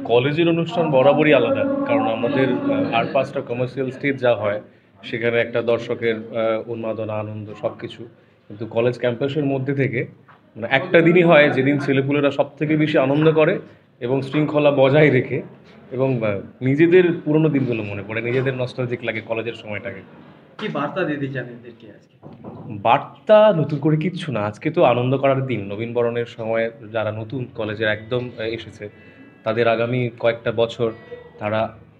কলেজের অনুষ্ঠান বরাবরই আলাদা, কারণ আমাদের আর পাঁচটা কমার্শিয়াল স্টেজ যা হয় সেখানে একটা দর্শকের উন্মাদনা, আনন্দ সব কিছু। কিন্তু কলেজ ক্যাম্পাসের মধ্যে থেকে মানে একটা দিনই হয় যেদিন ছেলেপুলেরা সব থেকে বেশি আনন্দ করে এবং শৃঙ্খলা বজায় রেখে এবং নিজেদের পুরনো দিনগুলো মনে পড়ে, নিজেদের নস্টালজিক লাগে কলেজের সময়টাকে। কি বার্তা দিতে চান এদেরকে আজকে? বার্তা নতুন করে কিচ্ছু না, আজকে তো আনন্দ করার দিন, নবীন বরণের সময় যারা নতুন কলেজের একদম এসেছে তাদের আগামী কয়েকটা বছর তারা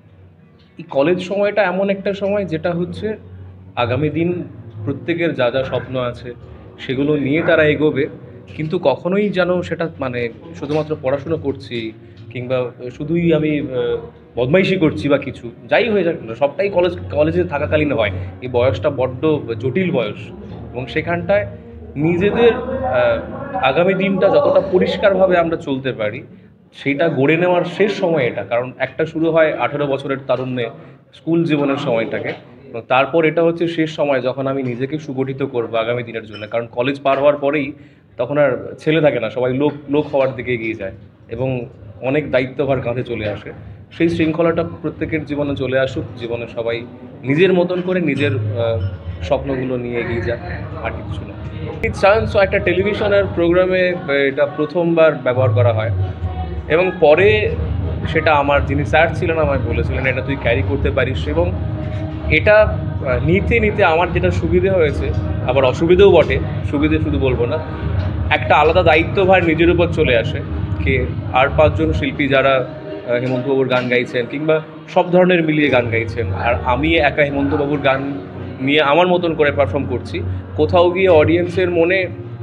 এই কলেজ সময়টা এমন একটা সময় যেটা হচ্ছে আগামী দিন প্রত্যেকের যা যা স্বপ্ন আছে সেগুলো নিয়ে তারা এগোবে, কিন্তু কখনোই যেন সেটা মানে শুধুমাত্র পড়াশুনো করছি কিংবা শুধুই আমি বদমাইশি করছি বা কিছু যাই হয়ে যাক না, সবটাই কলেজে থাকাকালীন হয়। এই বয়সটা বড্ড জটিল বয়স এবং সেখানটায় নিজেদের আগামী দিনটা যতটা পরিষ্কারভাবে আমরা চলতে পারি সেইটা গড়ে নেওয়ার শেষ সময় এটা, কারণ একটা শুরু হয় 18 বছরের তারুণ্যে স্কুল জীবনের সময়টাকে, এবং তারপর এটা হচ্ছে শেষ সময় যখন আমি নিজেকে সুগঠিত করবো আগামী দিনের জন্য। কারণ কলেজ পার হওয়ার পরেই তখন আর ছেলে থাকে না, সবাই লোক লোক হওয়ার দিকে এগিয়ে যায় এবং অনেক দায়িত্বভার কাঁধে চলে আসে। সেই শৃঙ্খলাটা প্রত্যেকের জীবনে চলে আসুক, জীবনে সবাই নিজের মতন করে নিজের স্বপ্নগুলো নিয়ে এগিয়ে যায়, আর কিছু না। চান্স একটা টেলিভিশনের প্রোগ্রামে এটা প্রথমবার ব্যবহার করা হয় এবং পরে সেটা আমার যিনি স্যার ছিলেন আমায় বলেছিলেন এটা তুই ক্যারি করতে পারিস, এবং এটা নিতে নিতে আমার যেটা সুবিধে হয়েছে, আবার অসুবিধেও বটে, সুবিধে শুধু বলবো না, একটা আলাদা দায়িত্বভার নিজের উপর চলে আসে। কে আর পাঁচজন শিল্পী যারা হেমন্তবাবুর গান গাইছেন কিংবা সব ধরনের মিলিয়ে গান গাইছেন, আর আমি একা হেমন্তবাবুর গান নিয়ে আমার মতন করে পারফর্ম করছি, কোথাও গিয়ে অডিয়েন্সের মনে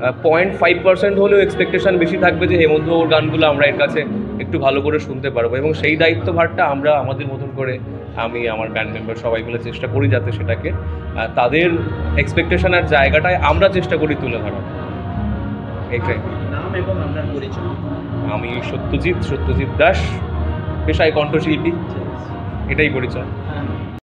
0.5% হলেও এক্সপেকটেশন বেশি থাকবে যে হেমন্তবাবুর গানগুলো আমরা এর কাছে একটু ভালো করে শুনতে পারবো, এবং সেই দায়িত্বভারটা আমরা আমাদের মতন করে, আমি আমার ব্যান্ড মেম্বার সবাই মিলে চেষ্টা করি যাতে সেটাকে তাদের এক্সপেকটেশনের জায়গাটায় আমরা চেষ্টা করি তুলে ধরা। এইটাই। নাম এবং আপনার পরিচয়? আমি সত্যজিৎ দাস, পেশায় কণ্ঠশিল্পী, এটাই পরিচয়।